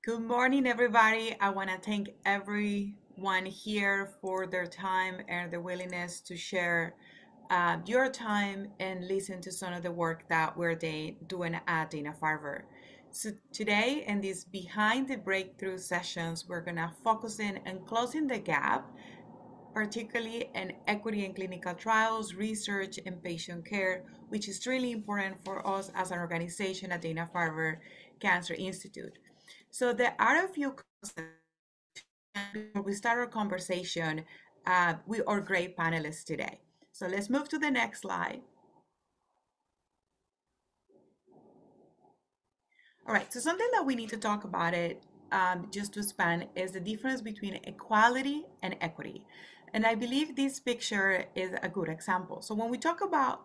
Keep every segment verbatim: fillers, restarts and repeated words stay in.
Good morning, everybody. I want to thank everyone here for their time and their willingness to share uh, your time and listen to some of the work that we're day, doing at Dana-Farber. So today, in these behind the breakthrough sessions, we're going to focus in on closing the gap, particularly in equity in clinical trials, research, and patient care, which is really important for us as an organization at Dana-Farber Cancer Institute. So there are a few concepts. Before we start our conversation, uh, we are great panelists today. So let's move to the next slide. All right, so something that we need to talk about it um, just to expand is the difference between equality and equity. And I believe this picture is a good example. So when we talk about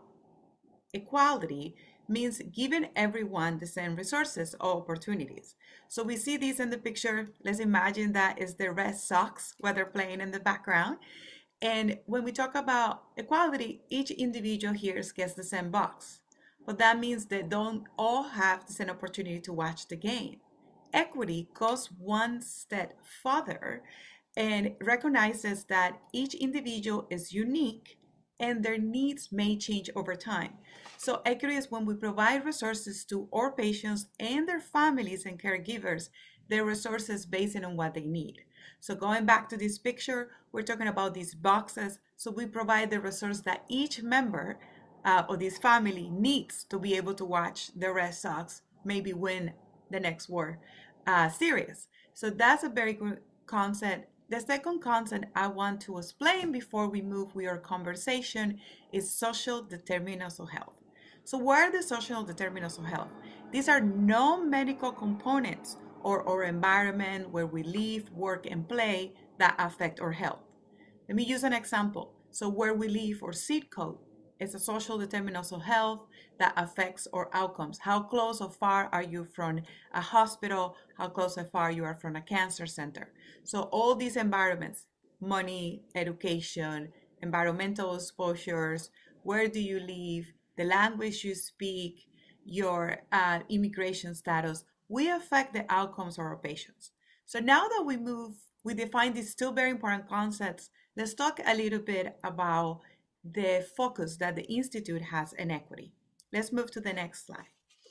equality, means giving everyone the same resources or opportunities. So we see this in the picture. Let's imagine that is the Red Sox, where they're playing in the background. And when we talk about equality, each individual here gets the same box. But that means they don't all have the same opportunity to watch the game. Equity goes one step further and recognizes that each individual is unique and their needs may change over time. So equity is when we provide resources to our patients and their families and caregivers, their resources based on what they need. So going back to this picture, we're talking about these boxes. So we provide the resource that each member uh, of this family needs to be able to watch the Red Sox maybe win the next World uh, Series. So that's a very good concept. The second concept I want to explain before we move with our conversation is social determinants of health. So what are the social determinants of health? These are non-medical components or our environment where we live, work, and play that affect our health. Let me use an example. So where we live or zip code is a social determinant of health that affects our outcomes. How close or far are you from a hospital? How close or far you are from a cancer center? So all these environments, money, education, environmental exposures, where do you live, the language you speak, your uh, immigration status, we affect the outcomes of our patients. So now that we move, we define these two very important concepts, let's talk a little bit about the focus that the Institute has in equity. Let's move to the next slide.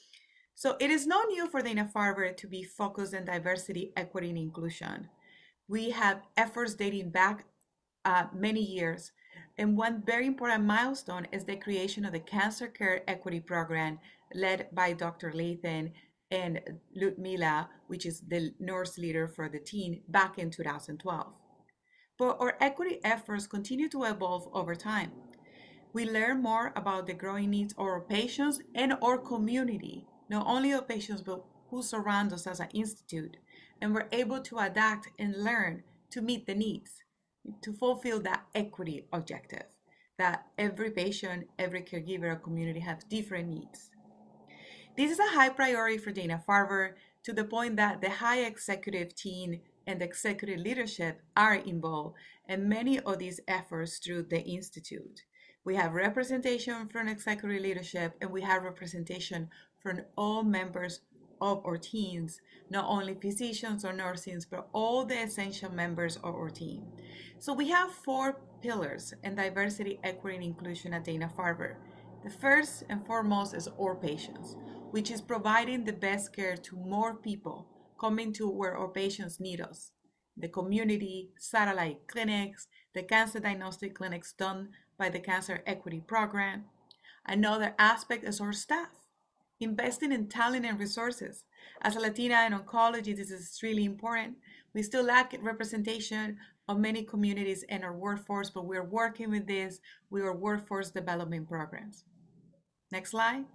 So it is not new for Dana-Farber to be focused on diversity, equity, and inclusion. We have efforts dating back uh, many years. And one very important milestone is the creation of the Cancer Care Equity Program led by Doctor Lathan and Ludmila, which is the nurse leader for the team, back in two thousand twelve. But our equity efforts continue to evolve over time. We learn more about the growing needs of our patients and our community, not only our patients, but who surround us as an institute. And we're able to adapt and learn to meet the needs, to fulfill that equity objective, that every patient, every caregiver, or community have different needs. This is a high priority for Dana-Farber to the point that the high executive team and the executive leadership are involved in many of these efforts through the Institute. We have representation from executive leadership and we have representation from all members of our teams, not only physicians or nurses, but all the essential members of our team. So we have four pillars in diversity, equity, and inclusion at Dana-Farber. The first and foremost is our patients, which is providing the best care to more people coming to where our patients need us. The community, satellite clinics, the cancer diagnostic clinics done by the Cancer Equity Program. Another aspect is our staff, investing in talent and resources. As a Latina in oncology, this is really important. We still lack representation of many communities in our workforce, but we're working with this with our workforce development programs. Next slide.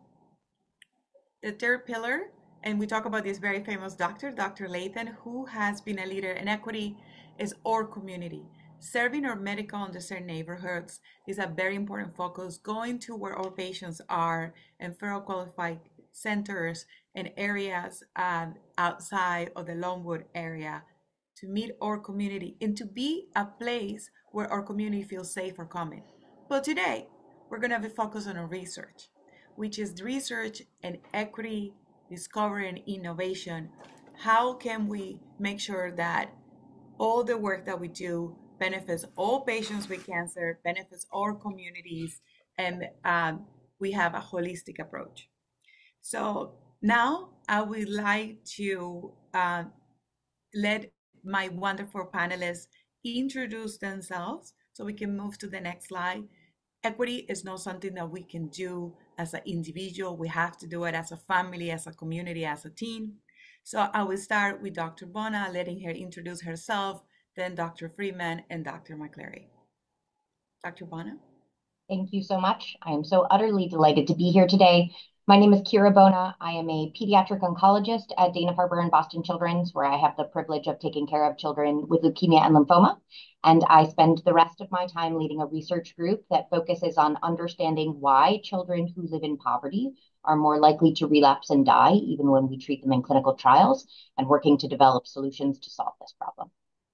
The third pillar, and we talk about this very famous doctor, Doctor Lathan, who has been a leader in equity, is our community. Serving our medical underserved neighborhoods is a very important focus, going to where our patients are and federal qualified centers and areas um, outside of the Longwood area to meet our community and to be a place where our community feels safe for coming. But today, we're going to be focused on our research, which is research and equity, discovery and innovation, how can we make sure that all the work that we do benefits all patients with cancer, benefits our communities, and um, we have a holistic approach. So now I would like to uh, let my wonderful panelists introduce themselves so we can move to the next slide. Equity is not something that we can do as an individual. We have to do it as a family, as a community, as a team. So I will start with Doctor Bona, letting her introduce herself, then Doctor Freeman and Doctor McCleary. Doctor Bona? Thank you so much. I am so utterly delighted to be here today. My name is Kira Bona. I am a pediatric oncologist at Dana-Farber and Boston Children's, where I have the privilege of taking care of children with leukemia and lymphoma. And I spend the rest of my time leading a research group that focuses on understanding why children who live in poverty are more likely to relapse and die, even when we treat them in clinical trials, and working to develop solutions to solve this problem.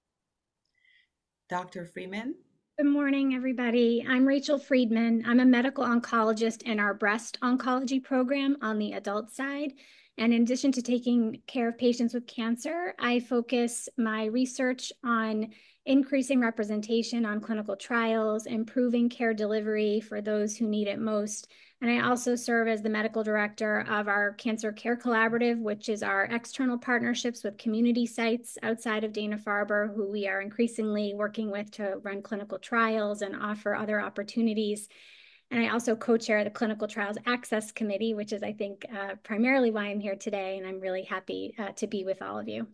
Doctor Freeman? Good morning, everybody. I'm Rachel Freedman. I'm a medical oncologist in our breast oncology program on the adult side. And in addition to taking care of patients with cancer, I focus my research on increasing representation on clinical trials, improving care delivery for those who need it most. And I also serve as the medical director of our Cancer Care Collaborative, which is our external partnerships with community sites outside of Dana-Farber, who we are increasingly working with to run clinical trials and offer other opportunities. And I also co-chair the Clinical Trials Access Committee, which is, I think, uh, primarily why I'm here today. And I'm really happy uh, to be with all of you.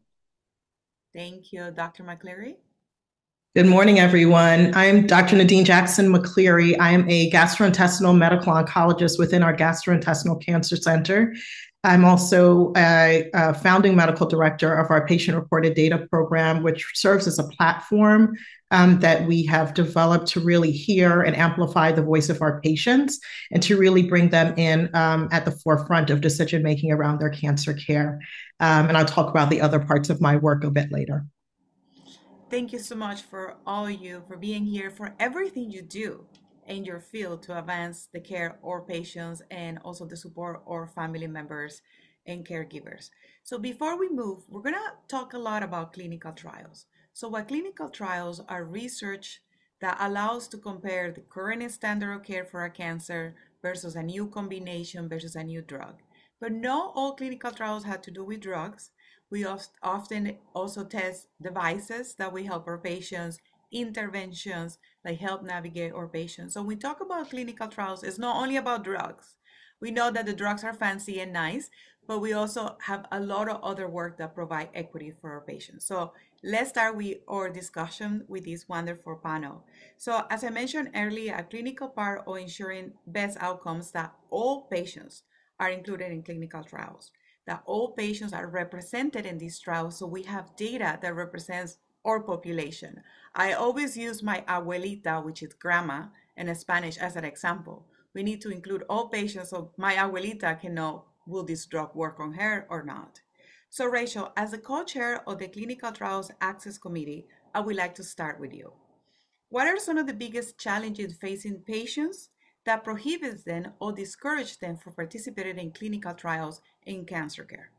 Thank you. Doctor McCleary? Good morning, everyone. I'm Doctor Nadine Jackson McCleary. I am a gastrointestinal medical oncologist within our Gastrointestinal Cancer Center. I'm also a, a founding medical director of our patient-reported data program, which serves as a platform um, that we have developed to really hear and amplify the voice of our patients and to really bring them in um, at the forefront of decision-making around their cancer care. Um, and I'll talk about the other parts of my work a bit later. Thank you so much for all of you, for being here, for everything you do in your field to advance the care of patients and also the support of family members and caregivers. So before we move, we're going to talk a lot about clinical trials. So what clinical trials are research that allows to compare the current standard of care for a cancer versus a new combination versus a new drug. But not all clinical trials have to do with drugs. We often also test devices that we help our patients, interventions that help navigate our patients. So when we talk about clinical trials, it's not only about drugs. We know that the drugs are fancy and nice, but we also have a lot of other work that provide equity for our patients. So let's start with our discussion with this wonderful panel. So as I mentioned earlier, a clinical part of ensuring best outcomes that all patients are included in clinical trials, that all patients are represented in these trials, so we have data that represents our population. I always use my abuelita, which is grandma in Spanish, as an example. We need to include all patients so my abuelita can know, will this drug work on her or not? So Rachel, as the co-chair of the Clinical Trials Access Committee, I would like to start with you. What are some of the biggest challenges facing patients that prohibits them or discourage them from participating in clinical trials in cancer care?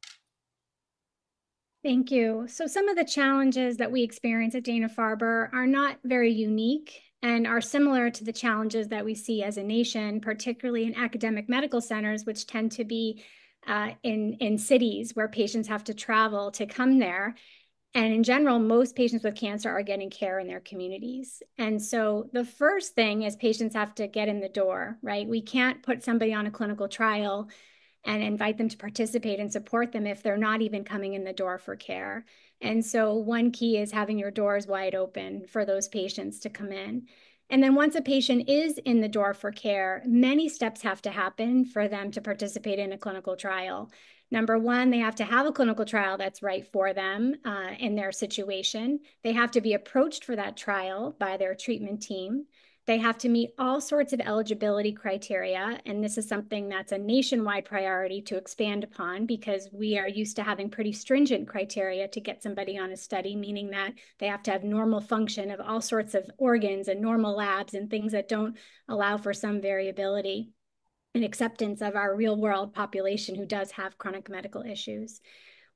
Thank you. So some of the challenges that we experience at Dana-Farber are not very unique and are similar to the challenges that we see as a nation, particularly in academic medical centers, which tend to be uh, in, in cities where patients have to travel to come there. And in general, most patients with cancer are getting care in their communities. And so the first thing is patients have to get in the door, right? We can't put somebody on a clinical trial and invite them to participate and support them if they're not even coming in the door for care. And so one key is having your doors wide open for those patients to come in. And then once a patient is in the door for care, many steps have to happen for them to participate in a clinical trial. Number one, they have to have a clinical trial that's right for them uh, in their situation. They have to be approached for that trial by their treatment team. They have to meet all sorts of eligibility criteria, and this is something that's a nationwide priority to expand upon because we are used to having pretty stringent criteria to get somebody on a study, meaning that they have to have normal function of all sorts of organs and normal labs and things that don't allow for some variability and acceptance of our real world population who does have chronic medical issues.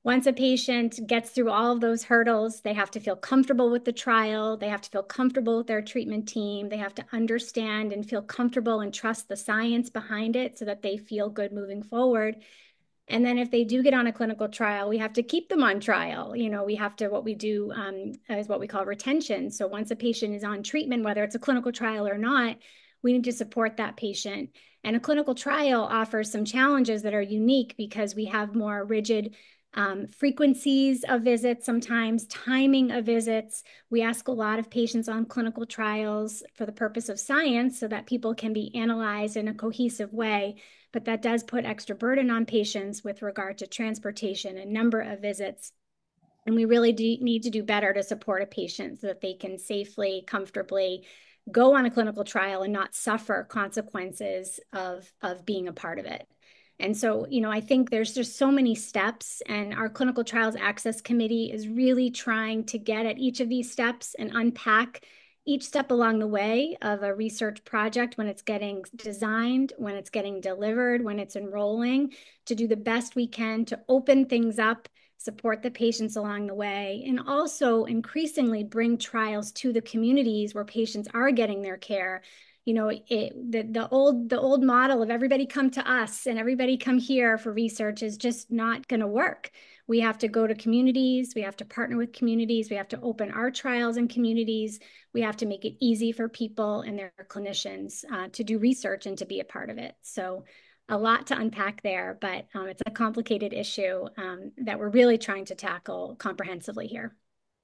Once a patient gets through all of those hurdles, they have to feel comfortable with the trial. They have to feel comfortable with their treatment team. They have to understand and feel comfortable and trust the science behind it so that they feel good moving forward. And then if they do get on a clinical trial, we have to keep them on trial. You know, we have to, what we do um, is what we call retention. So once a patient is on treatment, whether it's a clinical trial or not, we need to support that patient. And a clinical trial offers some challenges that are unique because we have more rigid Um, frequencies of visits, sometimes timing of visits. We ask a lot of patients on clinical trials for the purpose of science so that people can be analyzed in a cohesive way, but that does put extra burden on patients with regard to transportation and number of visits. And we really do need to do better to support a patient so that they can safely, comfortably go on a clinical trial and not suffer consequences of, of being a part of it. And so, you know, I think there's just so many steps, and our Clinical Trials Access Committee is really trying to get at each of these steps and unpack each step along the way of a research project when it's getting designed, when it's getting delivered, when it's enrolling, to do the best we can to open things up, support the patients along the way, and also increasingly bring trials to the communities where patients are getting their care. You know, it, the, the old the old model of everybody come to us and everybody come here for research is just not going to work. We have to go to communities. We have to partner with communities. We have to open our trials in communities. We have to make it easy for people and their clinicians uh, to do research and to be a part of it. So a lot to unpack there, but um, it's a complicated issue um, that we're really trying to tackle comprehensively here.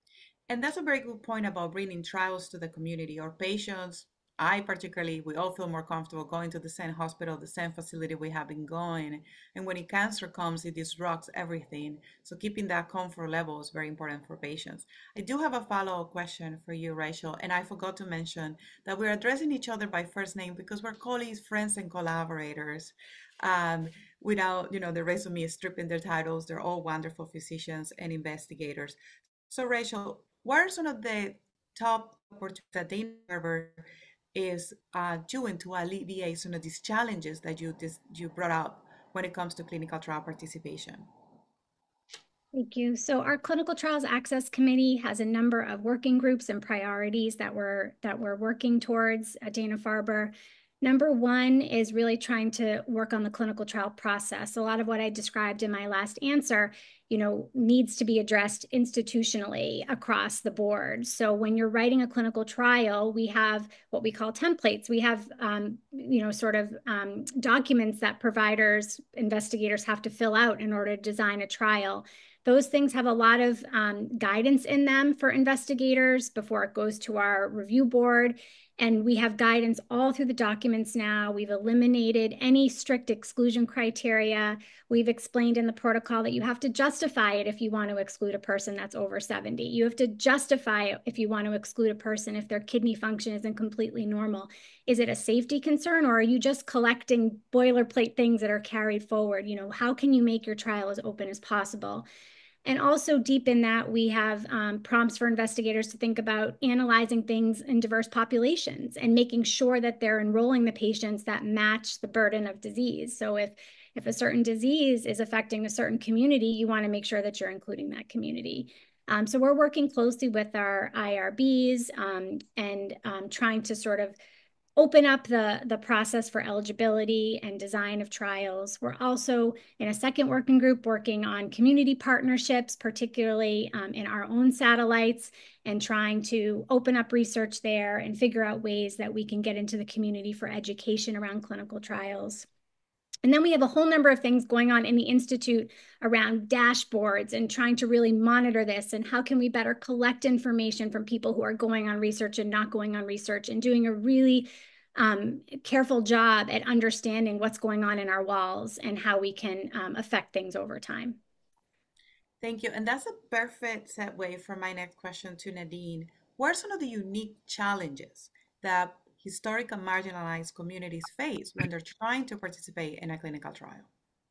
And that's a very good point about bringing trials to the community. Our patients, I particularly, we all feel more comfortable going to the same hospital, the same facility we have been going. And when cancer comes, it disrupts everything. So keeping that comfort level is very important for patients. I do have a follow-up question for you, Rachel. And I forgot to mention that we're addressing each other by first name because we're colleagues, friends, and collaborators. Um, without, you know, the resume stripping their titles, they're all wonderful physicians and investigators. So Rachel, what are some of the top opportunities that Dana-Farber is uh, doing to alleviate some of these challenges that you this, you brought up when it comes to clinical trial participation? Thank you. So our Clinical Trials Access Committee has a number of working groups and priorities that we're that we're working towards at Dana-Farber. Number one is really trying to work on the clinical trial process. A lot of what I described in my last answer, you know, needs to be addressed institutionally across the board. So when you're writing a clinical trial, we have what we call templates. We have, um, you know, sort of um, documents that providers, investigators have to fill out in order to design a trial. Those things have a lot of um, guidance in them for investigators before it goes to our review board. And we have guidance all through the documents now. We've eliminated any strict exclusion criteria. We've explained in the protocol that you have to justify it if you want to exclude a person that's over seventy. You have to justify it if you want to exclude a person if their kidney function isn't completely normal. Is it a safety concern, or are you just collecting boilerplate things that are carried forward? You know, how can you make your trial as open as possible? And also deep in that, we have um, prompts for investigators to think about analyzing things in diverse populations and making sure that they're enrolling the patients that match the burden of disease. So if, if a certain disease is affecting a certain community, you want to make sure that you're including that community. Um, so we're working closely with our I R Bs um, and um, trying to sort of open up the, the process for eligibility and design of trials. We're also in a second working group working on community partnerships, particularly um, in our own satellites, and trying to open up research there and figure out ways that we can get into the community for education around clinical trials. And then we have a whole number of things going on in the Institute around dashboards and trying to really monitor this and how can we better collect information from people who are going on research and not going on research, and doing a really um, careful job at understanding what's going on in our walls and how we can um, affect things over time. Thank you. And that's a perfect segue for my next question to Nadine. What are some of the unique challenges that historic and marginalized communities face when they're trying to participate in a clinical trial?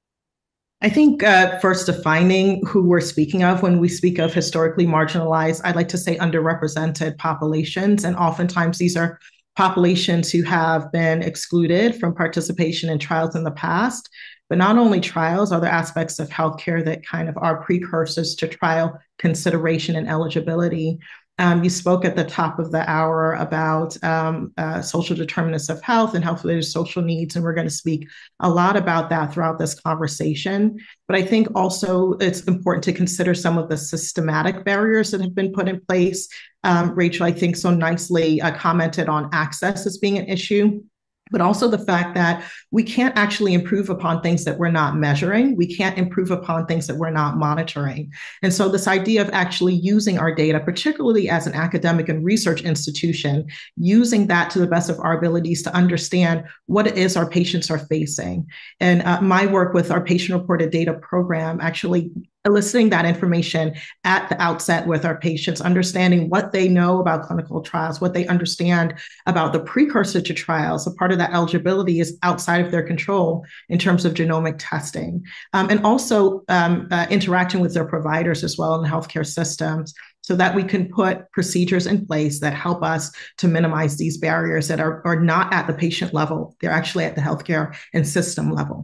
I think uh, first defining who we're speaking of when we speak of historically marginalized, I'd like to say underrepresented populations. And oftentimes these are populations who have been excluded from participation in trials in the past. But not only trials, other aspects of healthcare that kind of are precursors to trial consideration and eligibility. Um, you spoke at the top of the hour about um, uh, social determinants of health and health-related social needs, and we're going to speak a lot about that throughout this conversation. But I think also it's important to consider some of the systematic barriers that have been put in place. Um, Rachel, I think, so nicely uh, commented on access as being an issue, but also the fact that we can't actually improve upon things that we're not measuring. We can't improve upon things that we're not monitoring. And so this idea of actually using our data, particularly as an academic and research institution, using that to the best of our abilities to understand what it is our patients are facing. And uh, my work with our patient-reported data program actually eliciting that information at the outset with our patients, understanding what they know about clinical trials, what they understand about the precursor to trials. A part of that eligibility is outside of their control in terms of genomic testing, um, and also um, uh, interacting with their providers as well in the healthcare systems, so that we can put procedures in place that help us to minimize these barriers that are, are not at the patient level. They're actually at the healthcare and system level.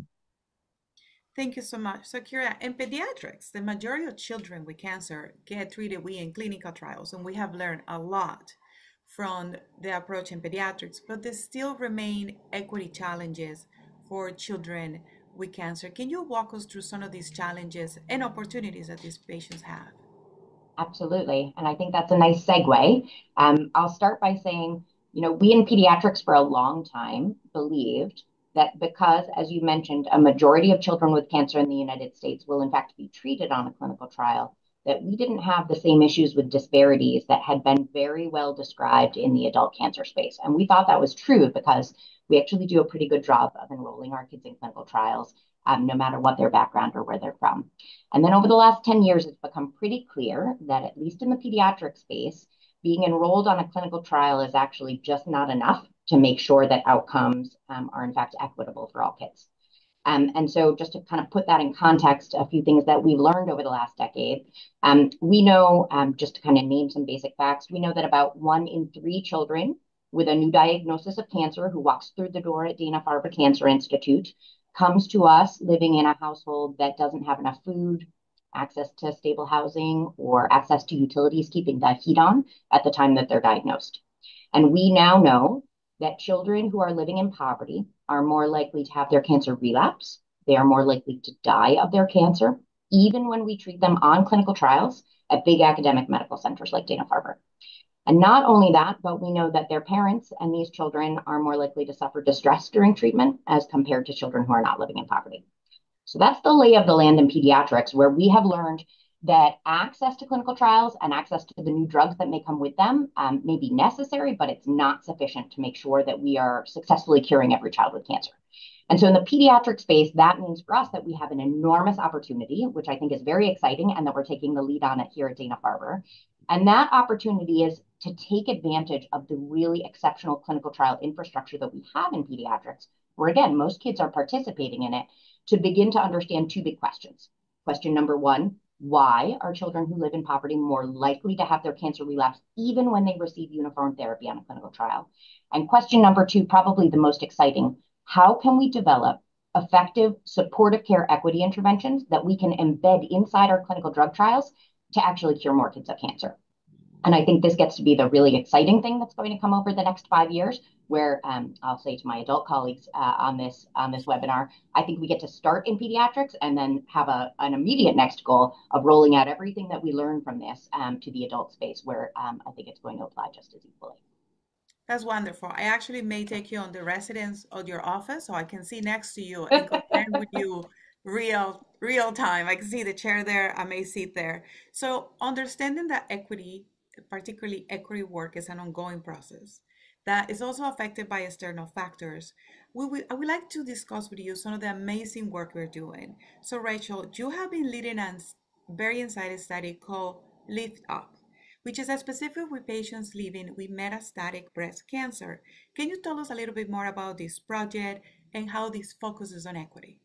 Thank you so much. So, Kira, in pediatrics, the majority of children with cancer get treated with in clinical trials, and we have learned a lot from the approach in pediatrics, but there still remain equity challenges for children with cancer. Can you walk us through some of these challenges and opportunities that these patients have? Absolutely. And I think that's a nice segue. Um, I'll start by saying, you know, we in pediatrics for a long time believed that because, as you mentioned, a majority of children with cancer in the United States will in fact be treated on a clinical trial, that we didn't have the same issues with disparities that had been very well described in the adult cancer space. And we thought that was true because we actually do a pretty good job of enrolling our kids in clinical trials, um, no matter what their background or where they're from. And then over the last ten years, it's become pretty clear that at least in the pediatric space, being enrolled on a clinical trial is actually just not enough to make sure that outcomes um, are in fact equitable for all kids. Um, and so just to kind of put that in context, a few things that we've learned over the last decade, um, we know, um, just to kind of name some basic facts, we know that about one in three children with a new diagnosis of cancer who walks through the door at Dana-Farber Cancer Institute comes to us living in a household that doesn't have enough food, access to stable housing, or access to utilities keeping the heat on at the time that they're diagnosed. And we now know that children who are living in poverty are more likely to have their cancer relapse. They are more likely to die of their cancer, even when we treat them on clinical trials at big academic medical centers like Dana-Farber. And not only that, but we know that their parents and these children are more likely to suffer distress during treatment as compared to children who are not living in poverty. So that's the lay of the land in pediatrics, where we have learned that access to clinical trials and access to the new drugs that may come with them um, may be necessary, but it's not sufficient to make sure that we are successfully curing every child with cancer. And so in the pediatric space, that means for us that we have an enormous opportunity, which I think is very exciting and that we're taking the lead on it here at Dana-Farber. And that opportunity is to take advantage of the really exceptional clinical trial infrastructure that we have in pediatrics, where again, most kids are participating in it, to begin to understand two big questions. Question number one, why are children who live in poverty more likely to have their cancer relapse even when they receive uniform therapy on a clinical trial? And question number two, probably the most exciting, how can we develop effective supportive care equity interventions that we can embed inside our clinical drug trials to actually cure more kids of cancer? And I think this gets to be the really exciting thing that's going to come over the next five years, where um, I'll say to my adult colleagues uh, on this on this webinar, I think we get to start in pediatrics and then have a, an immediate next goal of rolling out everything that we learn from this um, to the adult space, where um, I think it's going to apply just as equally. That's wonderful. I actually may take you on the residence of your office so I can see next to you and compare with you real real time. I can see the chair there, I may sit there. So understanding that equity, particularly equity work, is an ongoing process that is also affected by external factors. We, we, I would like to discuss with you some of the amazing work we're doing. So Rachel, you have been leading a very exciting study called Lift Up, which is a specific with patients living with metastatic breast cancer. Can you tell us a little bit more about this project and how this focuses on equity?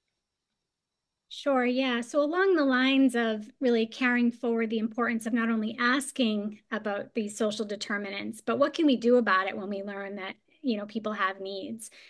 Sure, yeah. So along the lines of really carrying forward the importance of not only asking about these social determinants, but what can we do about it when we learn that, you know, people have needs.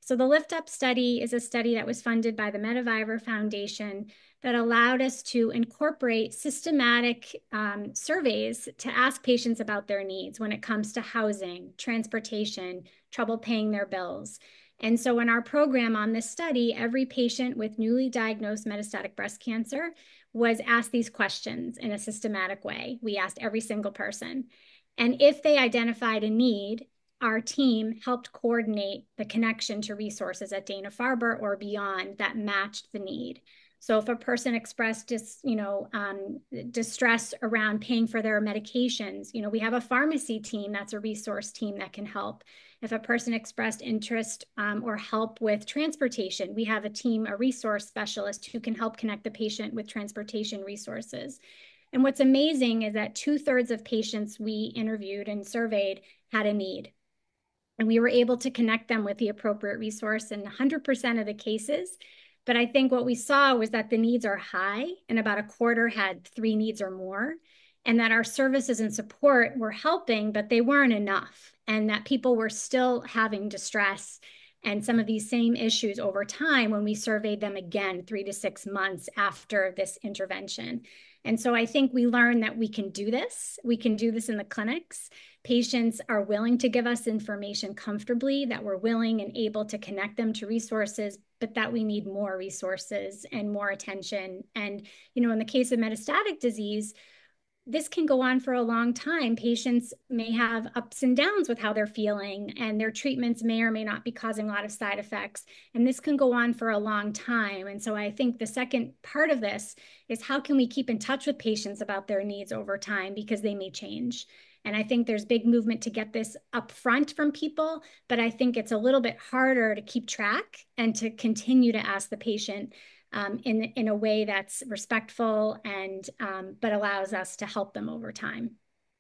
So the Lift Up study is a study that was funded by the Dana-Farber Foundation that allowed us to incorporate systematic um, surveys to ask patients about their needs when it comes to housing, transportation, trouble paying their bills. And so in our program on this study, every patient with newly diagnosed metastatic breast cancer was asked these questions in a systematic way. We asked every single person. And if they identified a need, our team helped coordinate the connection to resources at Dana-Farber or beyond that matched the need. So if a person expressed dis, you know, um, distress around paying for their medications, you know, we have a pharmacy team that's a resource team that can help. If a person expressed interest um, or help with transportation, we have a team, a resource specialist who can help connect the patient with transportation resources. And what's amazing is that two thirds of patients we interviewed and surveyed had a need. And we were able to connect them with the appropriate resource in one hundred percent of the cases. But I think what we saw was that the needs are high, and about a quarter had three needs or more, and that our services and support were helping, but they weren't enough, and that people were still having distress and some of these same issues over time when we surveyed them again three to six months after this intervention. And so I think we learned that we can do this. We can do this in the clinics. Patients are willing to give us information comfortably, that we're willing and able to connect them to resources, but that we need more resources and more attention. And, you know, in the case of metastatic disease, this can go on for a long time. Patients may have ups and downs with how they're feeling, and their treatments may or may not be causing a lot of side effects. And this can go on for a long time. And so I think the second part of this is how can we keep in touch with patients about their needs over time, because they may change. And I think there's big movement to get this upfront from people, but I think it's a little bit harder to keep track and to continue to ask the patient Um, in, in a way that's respectful and um, but allows us to help them over time.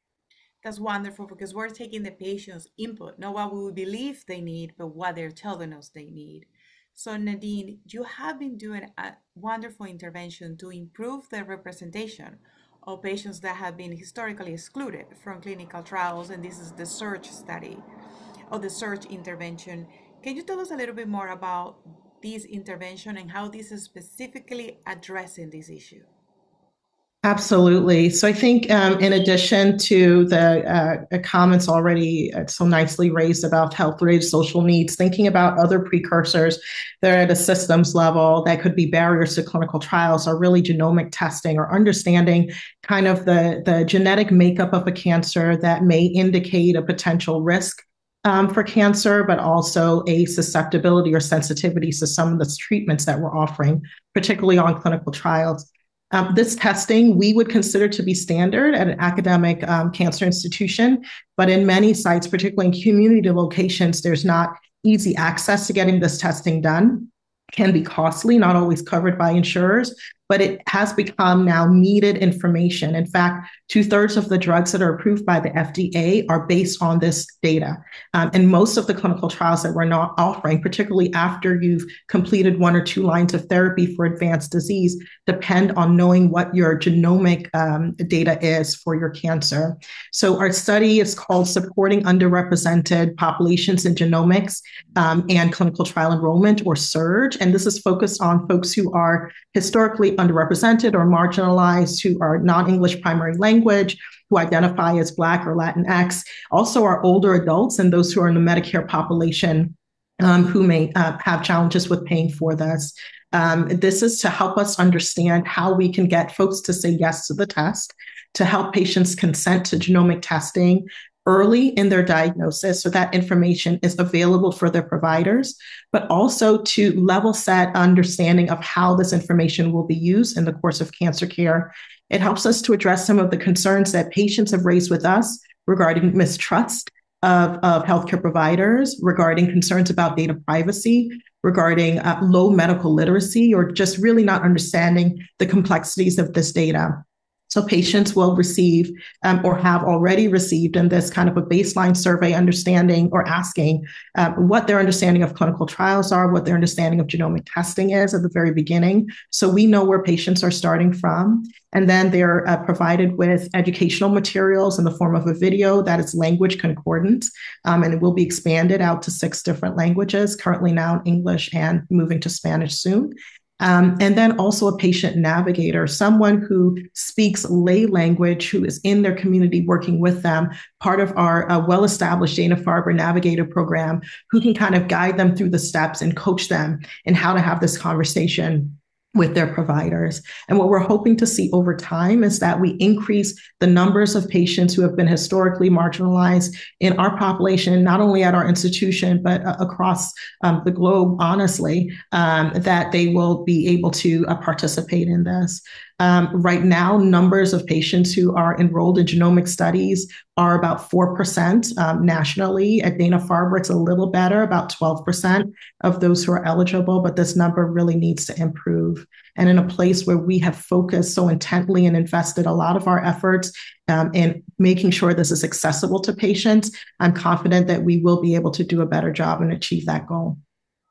That's wonderful, because we're taking the patient's input, not what we believe they need, but what they're telling us they need. So Nadine, you have been doing a wonderful intervention to improve the representation of patients that have been historically excluded from clinical trials, and this is the SEARCH study, or the SEARCH intervention. Can you tell us a little bit more about this intervention and how this is specifically addressing this issue? Absolutely. So I think um, in addition to the uh, comments already uh, so nicely raised about health-related social needs, thinking about other precursors that are at a systems level that could be barriers to clinical trials are really genomic testing, or understanding kind of the, the genetic makeup of a cancer that may indicate a potential risk Um, for cancer, but also a susceptibility or sensitivity to some of the treatments that we're offering, particularly on clinical trials. Um, this testing we would consider to be standard at an academic um, cancer institution, but in many sites, particularly in community locations, there's not easy access to getting this testing done. Can be costly, not always covered by insurers, but it has become now needed information. In fact, two thirds of the drugs that are approved by the F D A are based on this data. Um, and most of the clinical trials that we're not offering, particularly after you've completed one or two lines of therapy for advanced disease, depend on knowing what your genomic um, data is for your cancer. So our study is called Supporting Underrepresented Populations in Genomics um, and Clinical Trial Enrollment, or SURGE. And this is focused on folks who are historically underrepresented or marginalized, who are non-English primary language, who identify as Black or Latinx, also are older adults and those who are in the Medicare population um, who may uh, have challenges with paying for this. Um, this is to help us understand how we can get folks to say yes to the test, to help patients consent to genomic testing early in their diagnosis so that information is available for their providers, but also to level set understanding of how this information will be used in the course of cancer care. It helps us to address some of the concerns that patients have raised with us regarding mistrust of, of healthcare providers, regarding concerns about data privacy, regarding uh, low medical literacy, or just really not understanding the complexities of this data. So patients will receive um, or have already received in this kind of a baseline survey understanding or asking uh, what their understanding of clinical trials are, what their understanding of genomic testing is at the very beginning. So we know where patients are starting from. And then they're uh, provided with educational materials in the form of a video that is language concordant, um, and it will be expanded out to six different languages, currently now in English and moving to Spanish soon. Um, and then also a patient navigator, someone who speaks lay language, who is in their community working with them, part of our uh, well-established Dana-Farber Navigator program, who can kind of guide them through the steps and coach them in how to have this conversation with their providers. And what we're hoping to see over time is that we increase the numbers of patients who have been historically marginalized in our population, not only at our institution, but uh, across um, the globe, honestly, um, that they will be able to uh, participate in this. Um, right now, numbers of patients who are enrolled in genomic studies are about four percent um, nationally. At Dana-Farber, it's a little better, about twelve percent of those who are eligible, but this number really needs to improve. And in a place where we have focused so intently and invested a lot of our efforts um, in making sure this is accessible to patients, I'm confident that we will be able to do a better job and achieve that goal.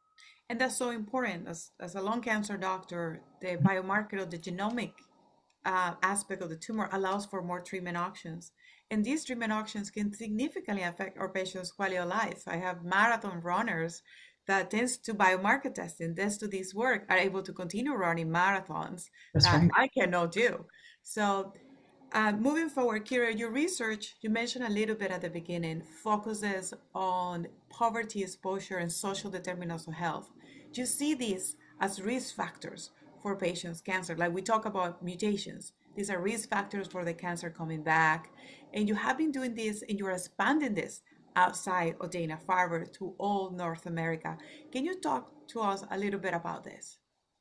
And that's so important. As, as a lung cancer doctor, the biomarker of the genomic uh, aspect of the tumor allows for more treatment options. And these treatment options can significantly affect our patients' quality of life. I have marathon runners that, thanks to biomarker testing, thanks to this work, are able to continue running marathons That's that right. I cannot do. So uh, moving forward, Kira, your research, you mentioned a little bit at the beginning, focuses on poverty, exposure, and social determinants of health. Do you see these as risk factors for patients' cancer? Like we talk about mutations. These are risk factors for the cancer coming back. And you have been doing this and you're expanding this outside of Dana-Farber to all North America. Can you talk to us a little bit about this?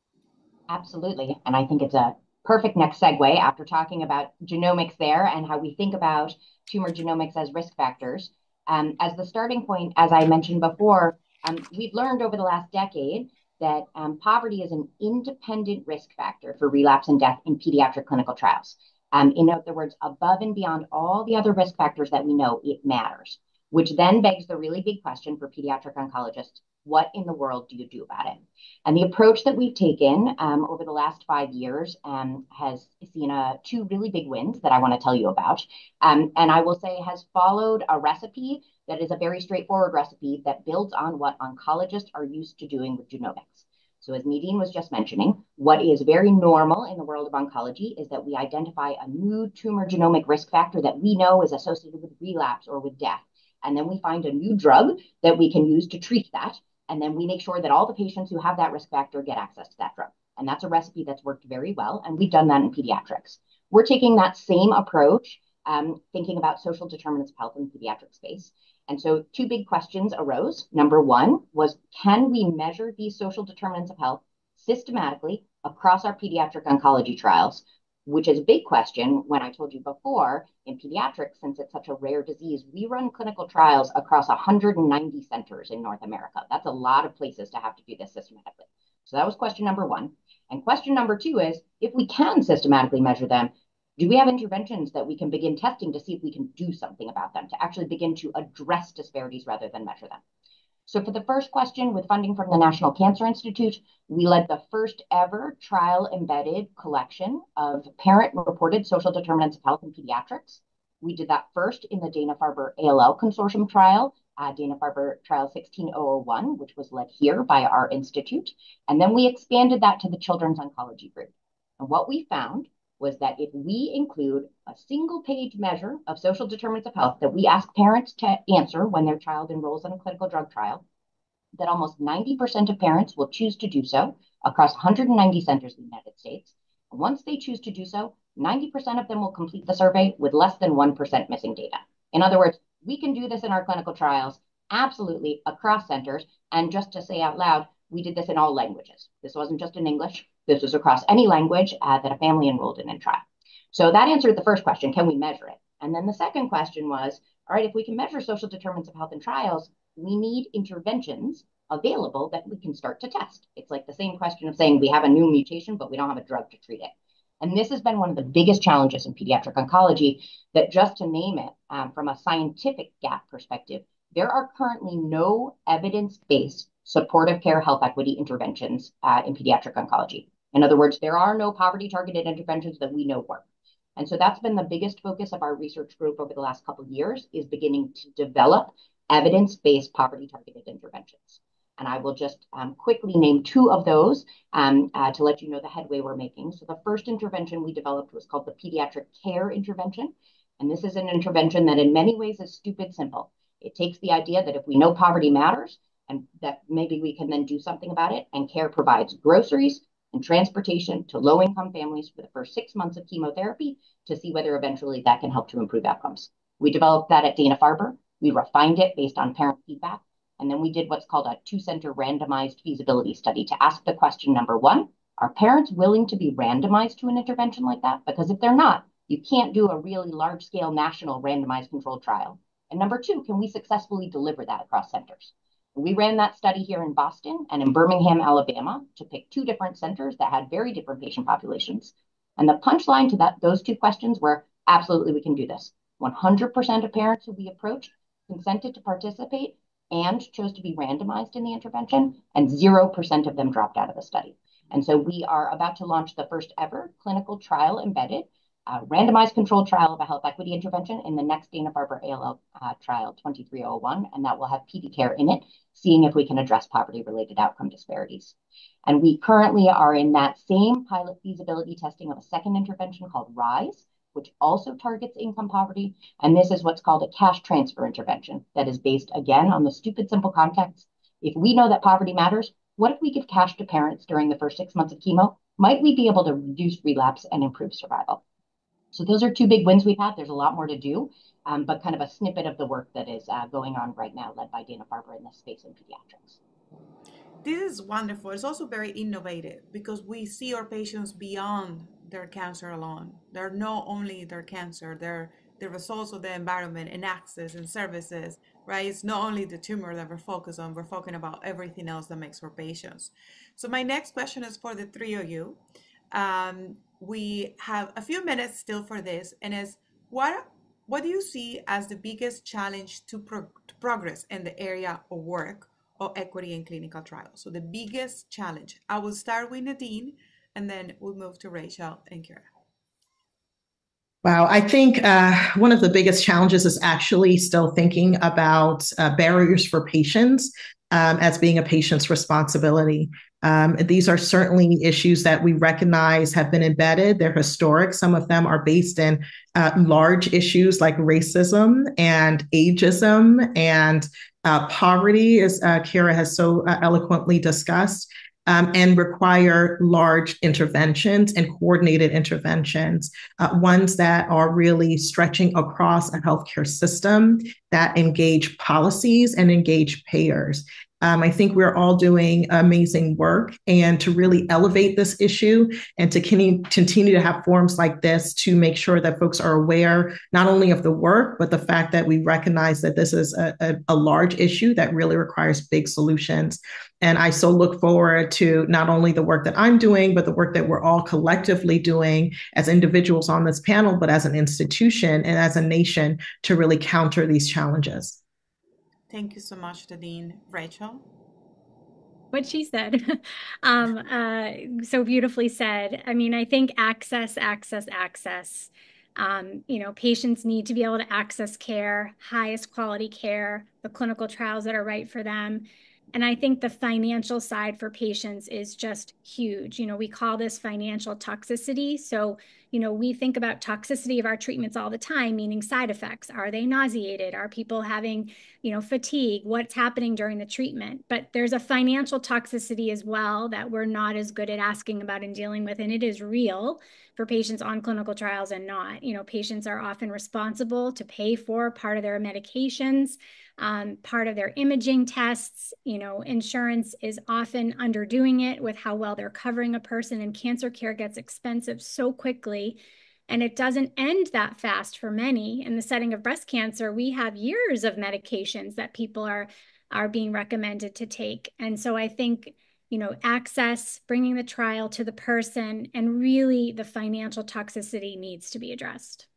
Absolutely. And I think it's a perfect next segue after talking about genomics there and how we think about tumor genomics as risk factors. Um, as the starting point, as I mentioned before, um, we've learned over the last decade that um, poverty is an independent risk factor for relapse and death in pediatric clinical trials. Um, in other words, above and beyond all the other risk factors that we know, it matters, which then begs the really big question for pediatric oncologists: what in the world do you do about it? And the approach that we've taken um, over the last five years um, has seen uh, two really big wins that I want to tell you about. Um, and I will say has followed a recipe that is a very straightforward recipe that builds on what oncologists are used to doing with genomics. So as Nadine was just mentioning, what is very normal in the world of oncology is that we identify a new tumor genomic risk factor that we know is associated with relapse or with death. And then we find a new drug that we can use to treat that. And then we make sure that all the patients who have that risk factor get access to that drug. And that's a recipe that's worked very well. And we've done that in pediatrics. We're taking that same approach, um, thinking about social determinants of health in the pediatric space. And so two big questions arose. Number one was, can we measure these social determinants of health systematically across our pediatric oncology trials? Which is a big question. When I told you before, in pediatrics, since it's such a rare disease, we run clinical trials across one hundred ninety centers in North America. That's a lot of places to have to do this systematically. So that was question number one. And question number two is, if we can systematically measure them, do we have interventions that we can begin testing to see if we can do something about them, to actually begin to address disparities rather than measure them? So for the first question, with funding from the National Cancer Institute, we led the first ever trial-embedded collection of parent-reported social determinants of health in pediatrics. We did that first in the Dana-Farber A L L Consortium trial, uh, Dana-Farber Trial sixteen thousand one, which was led here by our institute. And then we expanded that to the Children's Oncology Group. And what we found was that if we include a single page measure of social determinants of health that we ask parents to answer when their child enrolls in a clinical drug trial, that almost ninety percent of parents will choose to do so across one hundred ninety centers in the United States. And once they choose to do so, ninety percent of them will complete the survey with less than one percent missing data. In other words, we can do this in our clinical trials absolutely across centers. And just to say out loud, we did this in all languages. This wasn't just in English. This was across any language uh, that a family enrolled in in trial. So that answered the first question: can we measure it? And then the second question was, all right, if we can measure social determinants of health in trials, we need interventions available that we can start to test. It's like the same question of saying we have a new mutation, but we don't have a drug to treat it. And this has been one of the biggest challenges in pediatric oncology, that just to name it, um, from a scientific gap perspective, there are currently no evidence-based supportive care health equity interventions uh, in pediatric oncology. In other words, there are no poverty-targeted interventions that we know work. And so that's been the biggest focus of our research group over the last couple of years, is beginning to develop evidence-based poverty-targeted interventions. And I will just um, quickly name two of those um, uh, to let you know the headway we're making. So the first intervention we developed was called the Pediatric Care Intervention. And this is an intervention that in many ways is stupid simple. It takes the idea that if we know poverty matters, and that maybe we can then do something about it, and care provides groceries and transportation to low-income families for the first six months of chemotherapy to see whether eventually that can help to improve outcomes. We developed that at Dana-Farber. We refined it based on parent feedback. And then we did what's called a two-center randomized feasibility study to ask the question, number one, are parents willing to be randomized to an intervention like that? Because if they're not, you can't do a really large-scale national randomized controlled trial. And number two, can we successfully deliver that across centers? We ran that study here in Boston and in Birmingham, Alabama, to pick two different centers that had very different patient populations. And the punchline to that, those two questions were, absolutely, we can do this. one hundred percent of parents who we approached consented to participate and chose to be randomized in the intervention, and zero percent of them dropped out of the study. And so we are about to launch the first ever clinical trial embedded, uh, randomized controlled trial of a health equity intervention in the next Dana-Farber A L L uh, trial twenty-three oh one, and that will have P D care in it, seeing if we can address poverty-related outcome disparities. And we currently are in that same pilot feasibility testing of a second intervention called RISE, which also targets income poverty. And this is what's called a cash transfer intervention that is based, again, on the stupid simple context. If we know that poverty matters, what if we give cash to parents during the first six months of chemo? Might we be able to reduce relapse and improve survival? So those are two big wins we've had. There's a lot more to do, um, but kind of a snippet of the work that is uh, going on right now, led by Dana-Farber in this space in pediatrics. This is wonderful. It's also very innovative because we see our patients beyond their cancer alone. They're not only their cancer, they're the results of the environment and access and services, right? It's not only the tumor that we're focused on, we're focusing about everything else that makes for patients. So my next question is for the three of you. Um, we have a few minutes still for this, and is what what do you see as the biggest challenge to, pro- to progress in the area of work or equity in clinical trials? So the biggest challenge. I will start with Nadine, and then we'll move to Rachel and Kira. Wow, I think uh, one of the biggest challenges is actually still thinking about uh, barriers for patients um, as being a patient's responsibility. Um, these are certainly issues that we recognize have been embedded. They're historic. Some of them are based in uh, large issues like racism and ageism and uh, poverty, as uh, Kira has so uh, eloquently discussed. Um, and require large interventions and coordinated interventions, uh, ones that are really stretching across a healthcare system that engage policies and engage payers. Um, I think we're all doing amazing work, and to really elevate this issue and to continue to have forums like this to make sure that folks are aware not only of the work, but the fact that we recognize that this is a, a, a large issue that really requires big solutions. And I so look forward to not only the work that I'm doing, but the work that we're all collectively doing as individuals on this panel, but as an institution and as a nation to really counter these challenges. Thank you so much, Nadine. Rachel? What she said, um, uh, so beautifully said. I mean, I think access, access, access. Um, you know, patients need to be able to access care, highest quality care, the clinical trials that are right for them. And I think the financial side for patients is just huge. You know, we call this financial toxicity. So, you know, we think about toxicity of our treatments all the time, meaning side effects. Are they nauseated? Are people having, you know, fatigue? What's happening during the treatment? But there's a financial toxicity as well that we're not as good at asking about and dealing with. And it is real for patients on clinical trials and not. You know, patients are often responsible to pay for part of their medications, um, part of their imaging tests. You know, insurance is often underdoing it with how well they're covering a person, and cancer care gets expensive so quickly. And it doesn't end that fast for many. In the setting of breast cancer, we have years of medications that people are, are being recommended to take. And so I think you know, access, bringing the trial to the person, and really the financial toxicity needs to be addressed.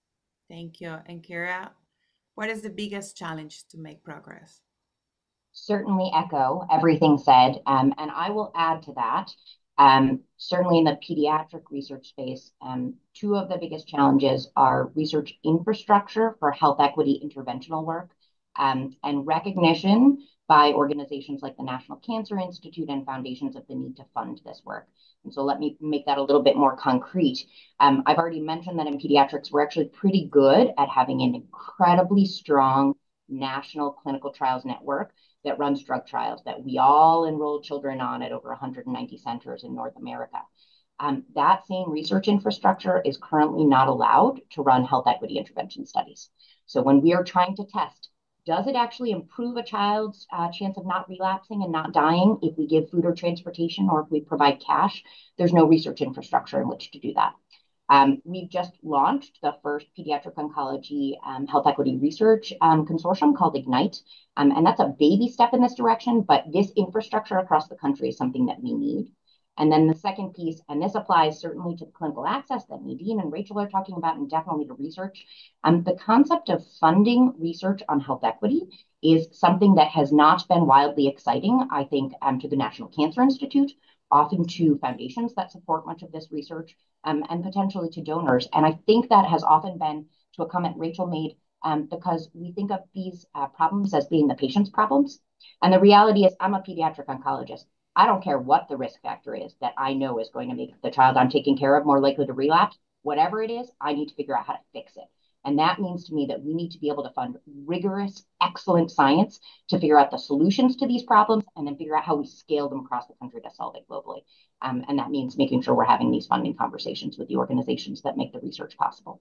Thank you. And Kira, what is the biggest challenge to make progress? Certainly echo everything said. Um, and I will add to that, um, certainly in the pediatric research space, um, two of the biggest challenges are research infrastructure for health equity interventional work, um, and recognition by organizations like the National Cancer Institute and foundations of the need to fund this work. And so let me make that a little bit more concrete. Um, I've already mentioned that in pediatrics, we're actually pretty good at having an incredibly strong national clinical trials network that runs drug trials that we all enroll children on at over one hundred ninety centers in North America. Um, that same research infrastructure is currently not allowed to run health equity intervention studies. So when we are trying to test, does it actually improve a child's uh, chance of not relapsing and not dying if we give food or transportation or if we provide cash? There's no research infrastructure in which to do that. Um, we've just launched the first pediatric oncology um, health equity research um, consortium called Ignite. Um, and that's a baby step in this direction, but this infrastructure across the country is something that we need. And then the second piece, and this applies certainly to clinical access that Nadine and Rachel are talking about, and definitely to research. Um, the concept of funding research on health equity is something that has not been wildly exciting, I think, um, to the National Cancer Institute, often to foundations that support much of this research, um, and potentially to donors. And I think that has often been, to a comment Rachel made, um, because we think of these uh, problems as being the patient's problems. And the reality is, I'm a pediatric oncologist. I don't care what the risk factor is that I know is going to make the child I'm taking care of more likely to relapse. Whatever it is, I need to figure out how to fix it. And that means to me that we need to be able to fund rigorous, excellent science to figure out the solutions to these problems and then figure out how we scale them across the country to solve it globally. Um, and that means making sure we're having these funding conversations with the organizations that make the research possible.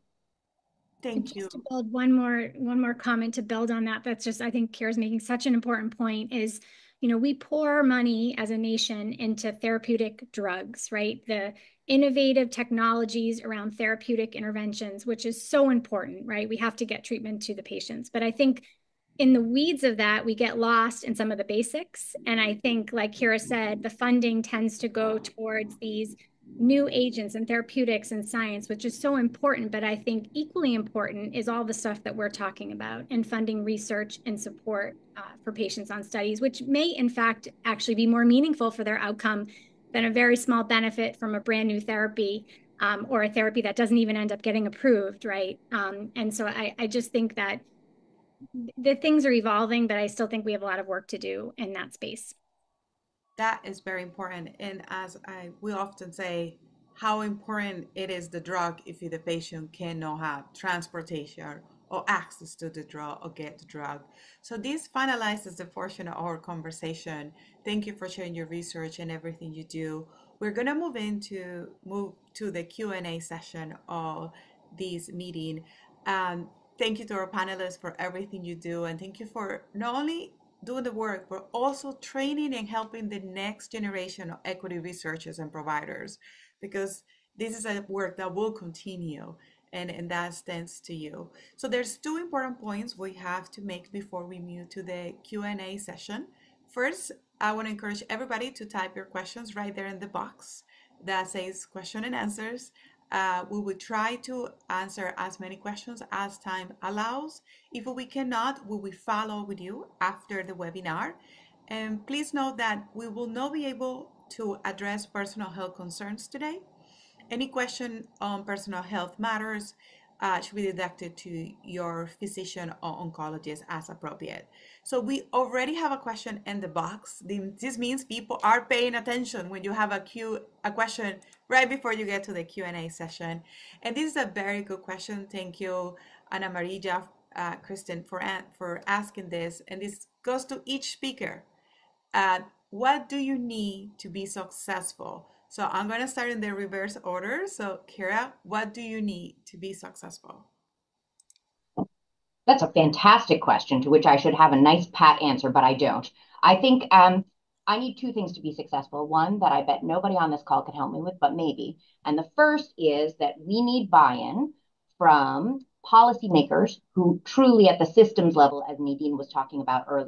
Thank just you. to build one more one more comment to build on that, that's just, I think Kira's making such an important point is, you know, we pour money as a nation into therapeutic drugs, right? The innovative technologies around therapeutic interventions, which is so important, right? We have to get treatment to the patients. But I think in the weeds of that, we get lost in some of the basics. And I think, like Kira said, the funding tends to go towards these new agents and therapeutics and science, which is so important. But I think equally important is all the stuff that we're talking about and funding research and support uh, for patients on studies, which may in fact actually be more meaningful for their outcome than a very small benefit from a brand new therapy, um, or a therapy that doesn't even end up getting approved, right? Um, and so I, I just think that the things are evolving, but I still think we have a lot of work to do in that space. That is very important. And as I we often say, how important it is the drug if the patient cannot have transportation or access to the drug or get the drug. So this finalizes the portion of our conversation. Thank you for sharing your research and everything you do. We're gonna move into move to the Q and A session of this meeting. Um, thank you to our panelists for everything you do, and thank you for not only doing the work, but also training and helping the next generation of equity researchers and providers, because this is a work that will continue, and, and that stands to you. So there's two important points we have to make before we move to the Q and A session. First, I want to encourage everybody to type your questions right there in the box that says question and answers. Uh, we will try to answer as many questions as time allows. If we cannot, we will follow with you after the webinar. And please note that we will not be able to address personal health concerns today. Any question on personal health matters uh, should be directed to your physician or oncologist as appropriate. So we already have a question in the box. This means people are paying attention when you have a Q, a question right before you get to the Q and A session. And this is a very good question. Thank you, Ana Maria, uh, Kristen, for, for asking this. And this goes to each speaker. Uh, what do you need to be successful? So I'm going to start in the reverse order. So Kira, what do you need to be successful? That's a fantastic question to which I should have a nice pat answer, but I don't. I think um, I need two things to be successful. One that I bet nobody on this call can help me with, but maybe. And the first is that we need buy-in from policymakers who truly at the systems level, as Nadine was talking about earlier,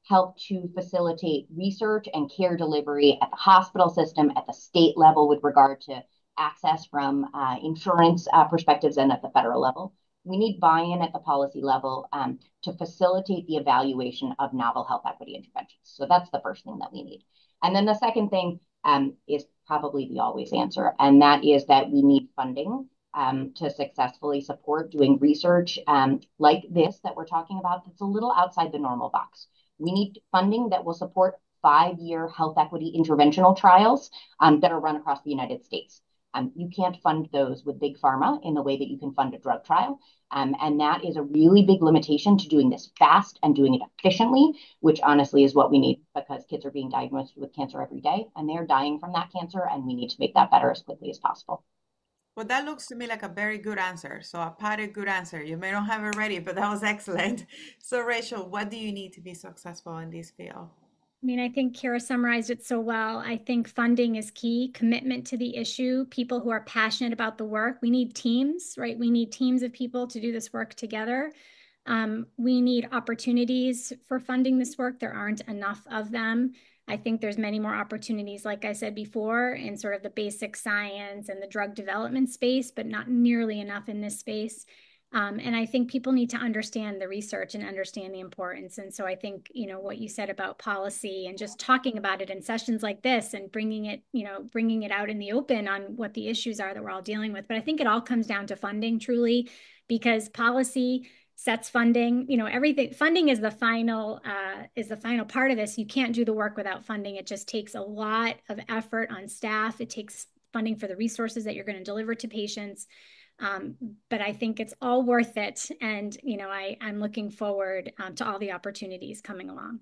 help to facilitate research and care delivery at the hospital system, at the state level with regard to access from uh, insurance uh, perspectives, and at the federal level. We need buy-in at the policy level um, to facilitate the evaluation of novel health equity interventions. So that's the first thing that we need. And then the second thing um, is probably the always answer, and that is that we need funding um, to successfully support doing research um, like this that we're talking about that's a little outside the normal box. We need funding that will support five-year health equity interventional trials um, that are run across the United States. Um, you can't fund those with big pharma in the way that you can fund a drug trial. Um, and that is a really big limitation to doing this fast and doing it efficiently, which honestly is what we need, because kids are being diagnosed with cancer every day and they're dying from that cancer, and we need to make that better as quickly as possible. Well, that looks to me like a very good answer. So a potted good answer. You may not have it ready, but that was excellent. So Rachel, what do you need to be successful in this field? I mean, I think Kira summarized it so well. I think funding is key, commitment to the issue, people who are passionate about the work. We need teams, right? We need teams of people to do this work together. Um, we need opportunities for funding this work. There aren't enough of them. I think there's many more opportunities, like I said before, in sort of the basic science and the drug development space, but not nearly enough in this space. Um, and I think people need to understand the research and understand the importance. And so I think, you know, what you said about policy and just talking about it in sessions like this and bringing it, you know, bringing it out in the open on what the issues are that we're all dealing with. But I think it all comes down to funding, truly, because policy sets funding. You know, everything, funding is the final, uh, is the final part of this. You can't do the work without funding. It just takes a lot of effort on staff. It takes funding for the resources that you're going to deliver to patients. Um, but I think it's all worth it. And, you know, I, I'm looking forward um, to all the opportunities coming along.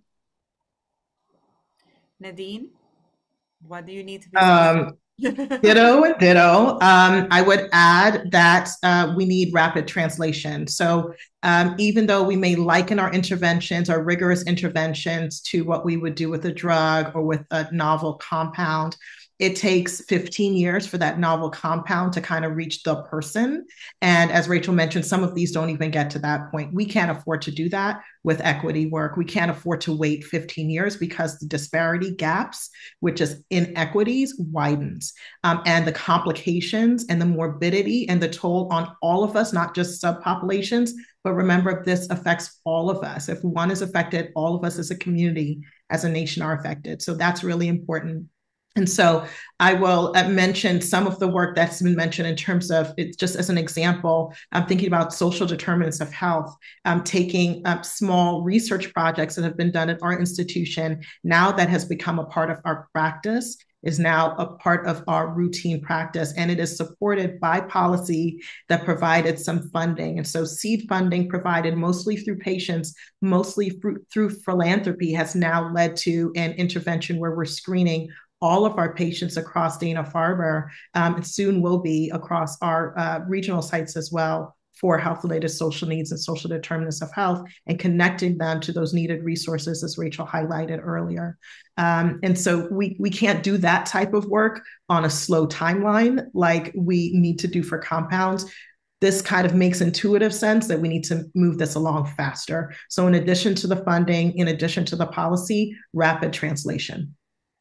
Nadine, what do you need to be um, Ditto, ditto. Um, I would add that uh, we need rapid translation. So um, even though we may liken our interventions, our rigorous interventions, to what we would do with a drug or with a novel compound, it takes fifteen years for that novel compound to kind of reach the person. And as Rachel mentioned, some of these don't even get to that point. We can't afford to do that with equity work. We can't afford to wait fifteen years because the disparity gaps, which is inequities, widens. Um, and the complications and the morbidity and the toll on all of us, not just subpopulations, but remember, this affects all of us. If one is affected, all of us as a community, as a nation are affected. So that's really important. And so I will mention some of the work that's been mentioned in terms of, it's just as an example, I'm thinking about social determinants of health, um, taking up small research projects that have been done at our institution. Now that has become a part of our practice, is now a part of our routine practice, and it is supported by policy that provided some funding. And so seed funding provided mostly through patients, mostly through, through philanthropy, has now led to an intervention where we're screening all of our patients across Dana-Farber, um, and soon will be across our uh, regional sites as well, for health-related social needs and social determinants of health, and connecting them to those needed resources, as Rachel highlighted earlier. Um, and so we, we can't do that type of work on a slow timeline like we need to do for compounds. This kind of makes intuitive sense that we need to move this along faster. So in addition to the funding, in addition to the policy, rapid translation.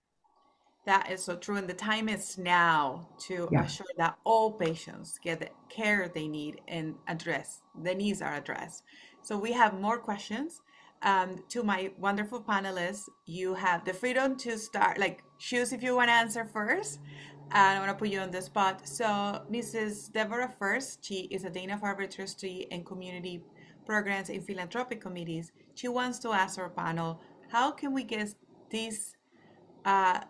That is so true. And the time is now to yeah. assure that all patients get the care they need and address, the needs are addressed. So we have more questions. Um, to my wonderful panelists, you have the freedom to start, like choose if you want to answer first. And I want to put you on the spot. So Missus Deborah First, she is a Dana-Farber trustee and community programs and philanthropic committees. She wants to ask our panel, how can we get these uh,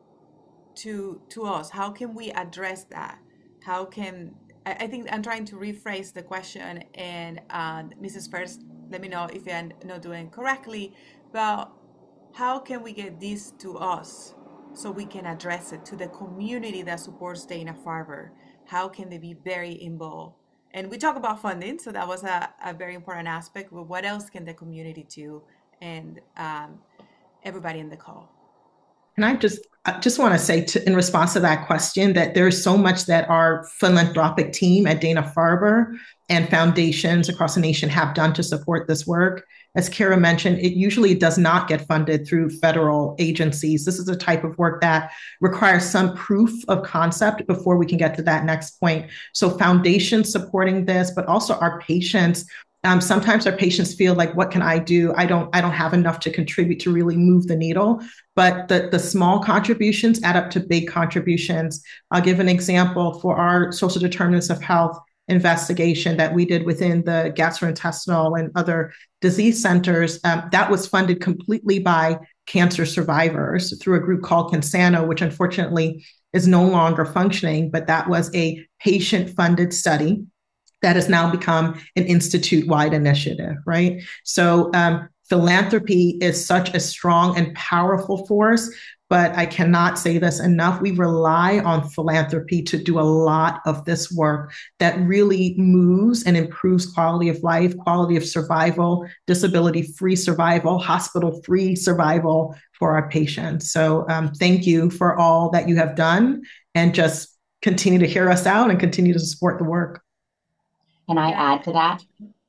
to to us? How can we address that? How can, I, I think I'm trying to rephrase the question, and uh, Missus First, let me know if I'm not doing it correctly, but how can we get this to us so we can address it to the community that supports Dana-Farber? How can they be very involved? And we talk about funding, so that was a, a very important aspect, but what else can the community do, and um, everybody in the call? And I just I just want to say to, in response to that question, that there's so much that our philanthropic team at Dana-Farber and foundations across the nation have done to support this work. as Kira mentioned, it usually does not get funded through federal agencies. This is a type of work that requires some proof of concept before we can get to that next point. So foundations supporting this, but also our patients. Um, sometimes our patients feel like, what can I do? I don't, I don't have enough to contribute to really move the needle. But the, the small contributions add up to big contributions. I'll give an example for our social determinants of health investigation that we did within the gastrointestinal and other disease centers. Um, that was funded completely by cancer survivors through a group called Consano, which unfortunately is no longer functioning, but that was a patient-funded study that has now become an institute-wide initiative, right? So um, philanthropy is such a strong and powerful force, but I cannot say this enough. We rely on philanthropy to do a lot of this work that really moves and improves quality of life, quality of survival, disability-free survival, hospital-free survival for our patients. So um, thank you for all that you have done, and just continue to hear us out and continue to support the work. Can I Yeah. add to that?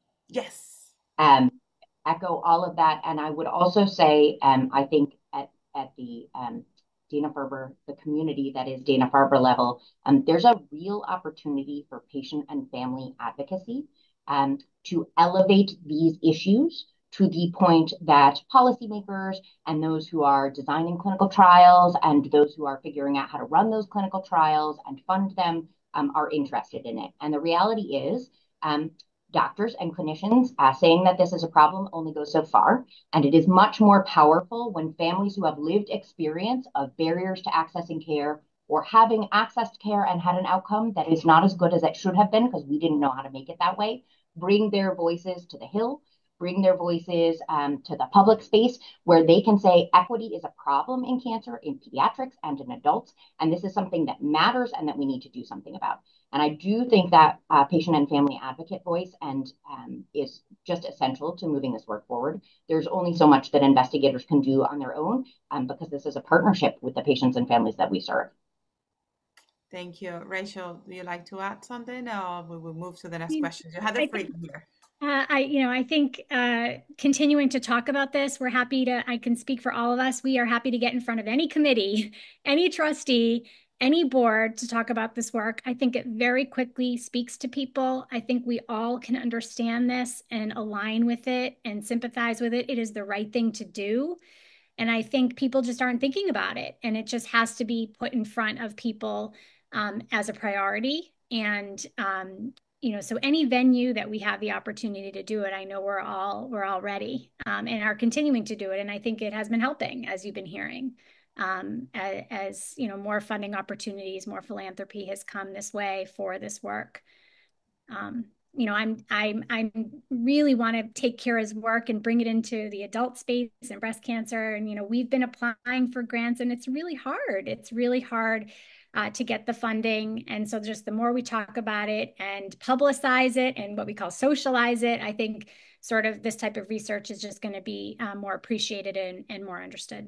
Yes. Um, echo all of that. And I would also say, um, I think at, at the um, Dana-Farber, the community that is Dana-Farber level, um, there's a real opportunity for patient and family advocacy um, to elevate these issues to the point that policymakers and those who are designing clinical trials and those who are figuring out how to run those clinical trials and fund them um, are interested in it. And the reality is, um, doctors and clinicians uh, saying that this is a problem only goes so far. And it is much more powerful when families who have lived experience of barriers to accessing care or having accessed care and had an outcome that is not as good as it should have been because we didn't know how to make it that way, bring their voices to the Hill, bring their voices um, to the public space where they can say equity is a problem in cancer, in pediatrics and in adults. And this is something that matters and that we need to do something about. And I do think that uh, patient and family advocate voice and um, is just essential to moving this work forward. There's only so much that investigators can do on their own um, because this is a partnership with the patients and families that we serve. Thank you. Rachel, do you like to add something, or we will move to the next I mean, question? You had the I freedom think, here. uh, I, you know, I think uh, continuing to talk about this, we're happy to, I can speak for all of us. We are happy to get in front of any committee, any trustee, any board to talk about this work. I think it very quickly speaks to people. I think we all can understand this and align with it and sympathize with it. It is the right thing to do. And I think people just aren't thinking about it. And it just has to be put in front of people um, as a priority. And, um, you know, so any venue that we have the opportunity to do it, I know we're all, we're all ready um, and are continuing to do it. And I think it has been helping, as you've been hearing. Um, as, as you know, more funding opportunities, more philanthropy has come this way for this work. Um, you know, I'm I'm I'm really want to take Kira's work and bring it into the adult space and breast cancer. And you know, we've been applying for grants, and it's really hard. It's really hard uh, to get the funding. And so, just the more we talk about it and publicize it, and what we call socialize it, I think sort of this type of research is just going to be uh, more appreciated and, and more understood.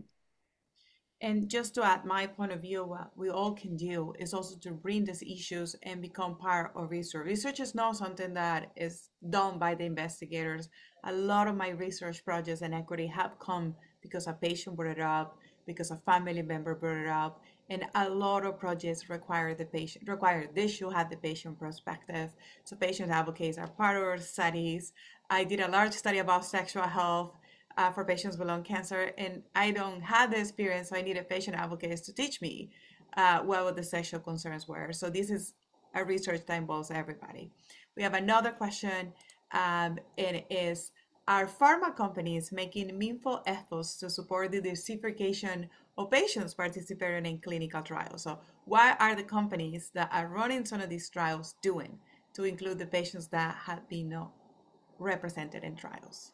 And just to add my point of view, what we all can do is also to bring these issues and become part of research. Research is not something that is done by the investigators. A lot of my research projects in equity have come because a patient brought it up, because a family member brought it up, and a lot of projects require the patient, require this should have the patient perspective. So patient advocates are part of our studies. I did a large study about sexual health Uh, for patients with lung cancer, and I don't have the experience, so I needed patient advocates to teach me uh, what the sexual concerns were. So this is a research that involves everybody. We have another question, um, and it is, are pharma companies making meaningful efforts to support the diversification of patients participating in clinical trials? So what are the companies that are running some of these trials doing to include the patients that have been not represented in trials?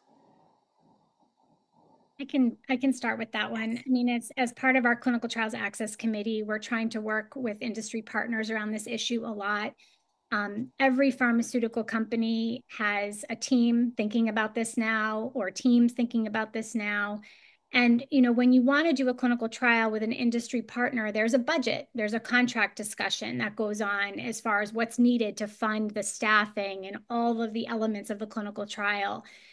I can I can start with that one. I mean, as as part of our clinical trials access committee, we're trying to work with industry partners around this issue a lot. Um, every pharmaceutical company has a team thinking about this now, or teams thinking about this now. And you know, when you want to do a clinical trial with an industry partner, there's a budget, there's a contract discussion that goes on as far as what's needed to fund the staffing and all of the elements of the clinical trial.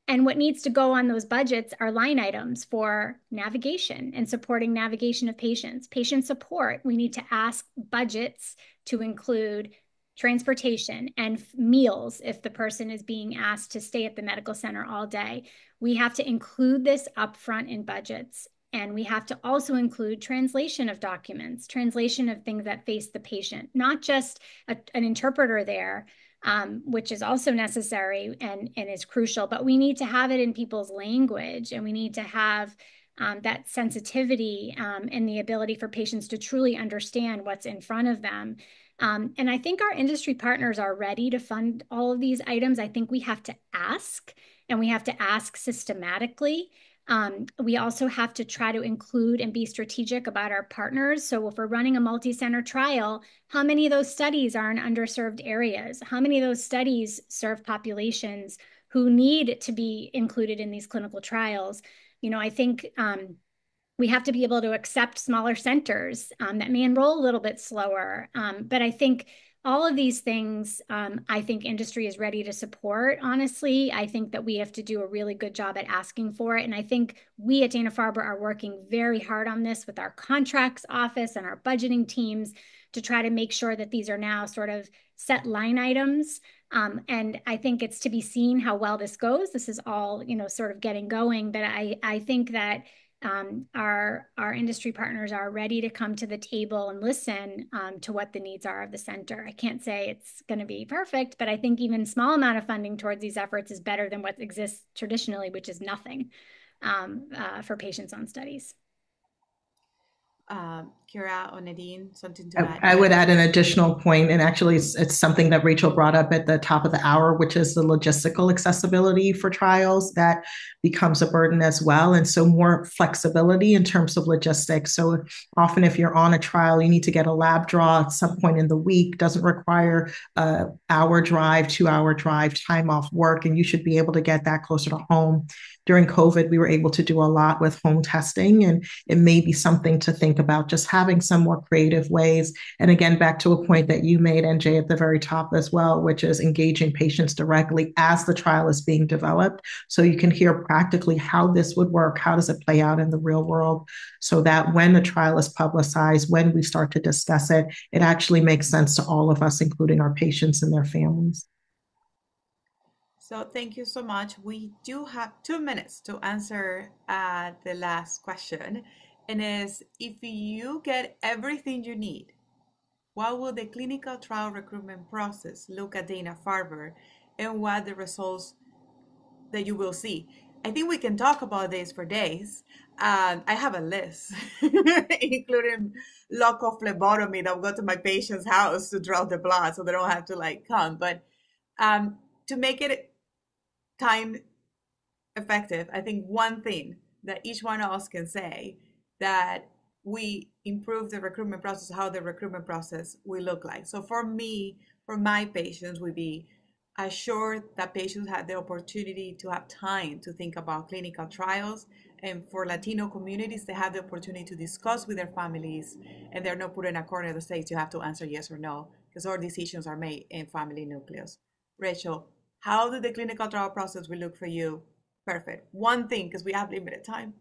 And what needs to go on those budgets are line items for navigation and supporting navigation of patients. Patient support, we need to ask budgets to include transportation and meals if the person is being asked to stay at the medical center all day. We have to include this upfront in budgets. And we have to also include translation of documents, translation of things that face the patient, not just a, an interpreter there, um, which is also necessary and, and is crucial, but we need to have it in people's language, and we need to have um, that sensitivity um, and the ability for patients to truly understand what's in front of them. Um, and I think our industry partners are ready to fund all of these items. I think we have to ask, and we have to ask systematically. Um, we also have to try to include and be strategic about our partners. So if we're running a multi-center trial, how many of those studies are in underserved areas? How many of those studies serve populations who need to be included in these clinical trials? You know, I think um, we have to be able to accept smaller centers um, that may enroll a little bit slower. Um, but I think all of these things, um, I think industry is ready to support, honestly. I think that we have to do a really good job at asking for it. And I think we at Dana-Farber are working very hard on this with our contracts office and our budgeting teams to try to make sure that these are now sort of set line items. Um, and I think it's to be seen how well this goes. This is all, you know, sort of getting going. But I, I think that Um, our, our industry partners are ready to come to the table and listen um, to what the needs are of the center. I can't say it's going to be perfect, but I think even small amount of funding towards these efforts is better than what exists traditionally, which is nothing um, uh, for patients on studies. Um, Kira or Nadine, something to I, add? I would add an additional point, and actually it's, it's something that Rachel brought up at the top of the hour, which is the logistical accessibility for trials. That becomes a burden as well. And so more flexibility in terms of logistics. So often if you're on a trial, you need to get a lab draw at some point in the week, doesn't require a hour drive, two hour drive, time off work, and you should be able to get that closer to home. During COVID, we were able to do a lot with home testing, and it may be something to think about, just having some more creative ways. And again, back to a point that you made, N J, at the very top as well, which is engaging patients directly as the trial is being developed. So you can hear practically how this would work, how does it play out in the real world, so that when the trial is publicized, when we start to discuss it, it actually makes sense to all of us, including our patients and their families. So thank you so much. We do have two minutes to answer uh, the last question. And is, if you get everything you need, what will the clinical trial recruitment process look at Dana-Farber, and what the results that you will see? I think we can talk about this for days. Um, I have a list, including local phlebotomy that will go to my patient's house to draw the blood so they don't have to like come. But um, to make it time effective, I think one thing that each one of us can say that we improve the recruitment process, how the recruitment process will look like. So for me, for my patients, would be assure that patients have the opportunity to have time to think about clinical trials. And for Latino communities, they have the opportunity to discuss with their families, and they're not put in a corner that says you have to answer yes or no, because all decisions are made in family nucleus. Rachel, how did the clinical trial process will look for you? Perfect. One thing, because we have limited time.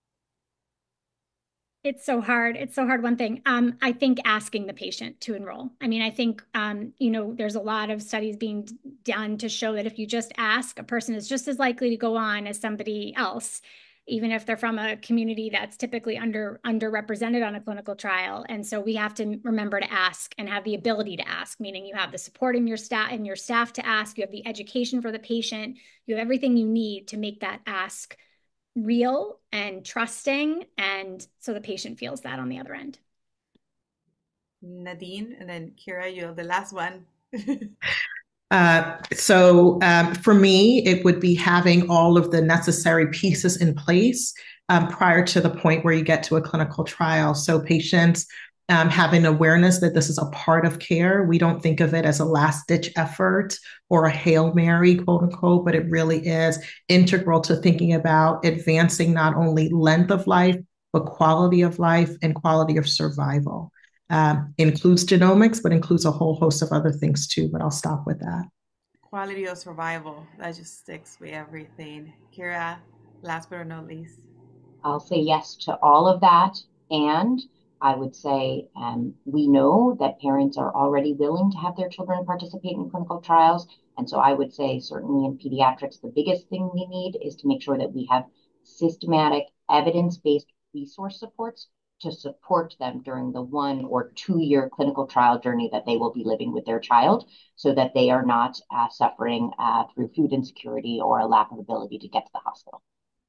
It's so hard. It's so hard. One thing, um, I think asking the patient to enroll. I mean, I think, um, you know, there's a lot of studies being done to show that if you just ask, a person is just as likely to go on as somebody else, even if they're from a community that's typically under underrepresented on a clinical trial. And so we have to remember to ask and have the ability to ask, meaning you have the support in your staff and your staff to ask, you have the education for the patient, you have everything you need to make that ask real and trusting, and so the patient feels that on the other end. Nadine, and then Kira, you're the last one. Uh, so um, for me, it would be having all of the necessary pieces in place um, prior to the point where you get to a clinical trial. So patients um, having awareness that this is a part of care. We don't think of it as a last-ditch effort or a Hail Mary, quote unquote, but it really is integral to thinking about advancing not only length of life, but quality of life and quality of survival. Um, includes genomics, but includes a whole host of other things too, but I'll stop with that. quality of survival. That just sticks with everything. Kira, last but not least. I'll say yes to all of that. And I would say um, we know that parents are already willing to have their children participate in clinical trials. And so I would say certainly in pediatrics, the biggest thing we need is to make sure that we have systematic evidence-based resource supports to support them during the one or two year clinical trial journey that they will be living with their child so that they are not uh, suffering uh, through food insecurity or a lack of ability to get to the hospital.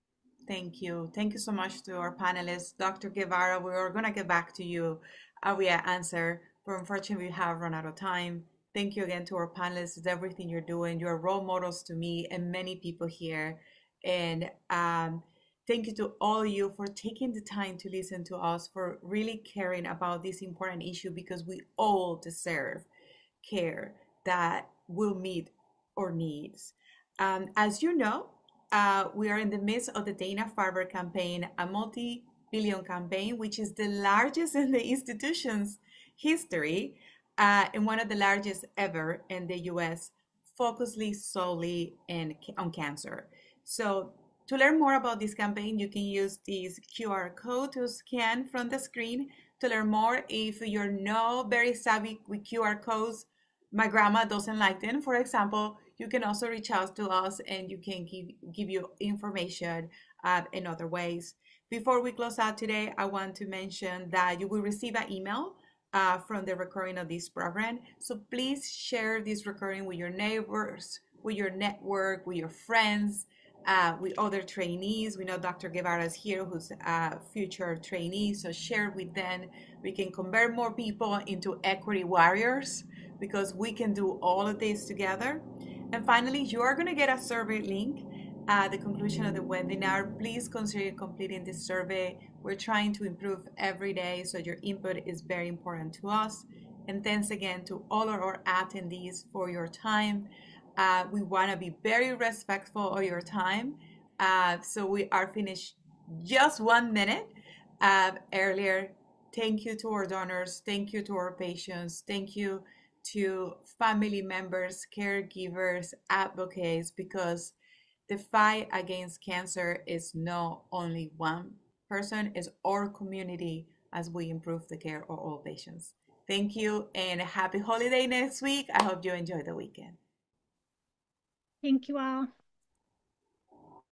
Thank you. Thank you so much to our panelists. Doctor Guevara, we are going to get back to you uh, with an answer, but unfortunately we have run out of time. Thank you again to our panelists. It's everything you're doing. You're role models to me and many people here. And um, thank you to all of you for taking the time to listen to us, for really caring about this important issue, because we all deserve care that will meet our needs. Um, as you know, uh, we are in the midst of the Dana-Farber campaign, a multi-billion campaign, which is the largest in the institution's history uh, and one of the largest ever in the U S, focused solely in, on cancer. So to learn more about this campaign, you can use this Q R code to scan from the screen to learn more. If you're not very savvy with Q R codes, my grandma doesn't like them, for example, you can also reach out to us and you can give, give you information uh, in other ways. Before we close out today, I want to mention that you will receive an email uh, from the recording of this program. So please share this recording with your neighbors, with your network, with your friends, uh, with other trainees. We know Doctor Guevara is here, who's a future trainee, so share with them. We can convert more people into equity warriors, because we can do all of this together. And finally, you are going to get a survey link at the conclusion of the webinar. Please consider completing this survey. We're trying to improve every day, so your input is very important to us. And thanks again to all of our attendees for your time. Uh, we want to be very respectful of your time. Uh, so we are finished just one minute uh, earlier. Thank you to our donors. Thank you to our patients. Thank you to family members, caregivers, advocates, because the fight against cancer is not only one person, it's our community as we improve the care of all patients. Thank you and happy holiday next week. I hope you enjoy the weekend. Thank you all.